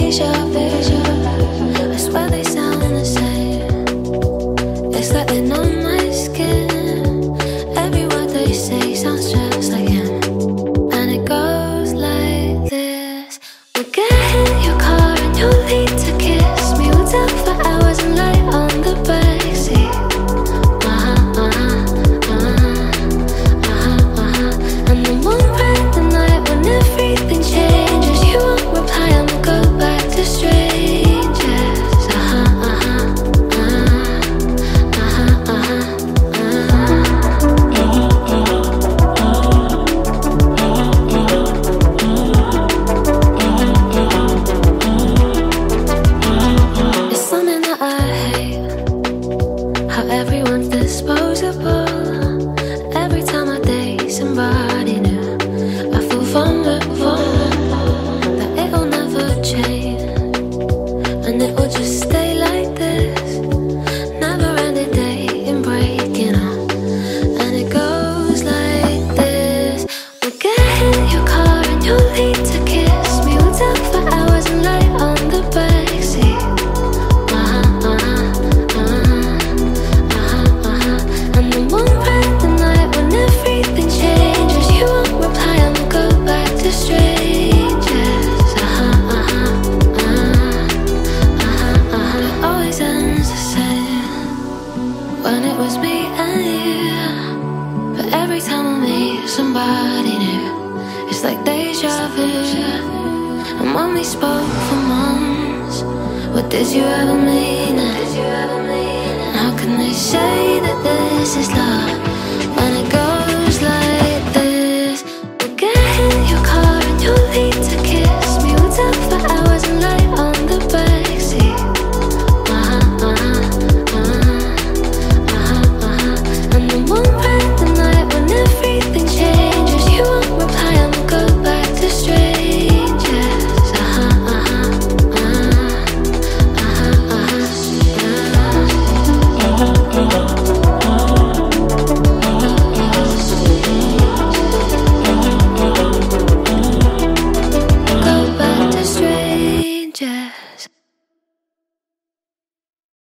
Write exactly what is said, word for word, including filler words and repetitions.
deja vu. I swear they sound the same. It's like they're on my skin. Every word they say sounds just like him. And it goes like this. We'll get in your car and you'll need to kiss me. We'll talk for hours and lie on the backseat. Uh-huh, uh-huh, uh-huh, uh-huh, uh-huh. And then we'll ride the night when everything changes. You won't reply, I'ma go back to strangers. Uh-huh, uh-huh, uh-huh, uh-huh, uh-huh. It's something that I hate, how everyone's disposable. Every time I date somebody new, I feel vulnerable, that it'll never change, and it will just stay like this. Never ending dating, breaking up, and it goes like this. We'll get in your car and you'll need to kiss me. We'll talk for hours and lie on the backseat. Uh-huh, uh-huh, uh-huh, uh-huh, uh-huh. And then we'll ride the night when everything changes. You won't reply, I'ma go back to strangers. Uh-huh, uh-huh, uh-huh, uh-huh, uh-huh. It always ends the same when it was me and you. But every time I meet somebody new, it's like deja vu. And when we spoke for months, what did you ever mean? And how can they say that this is love?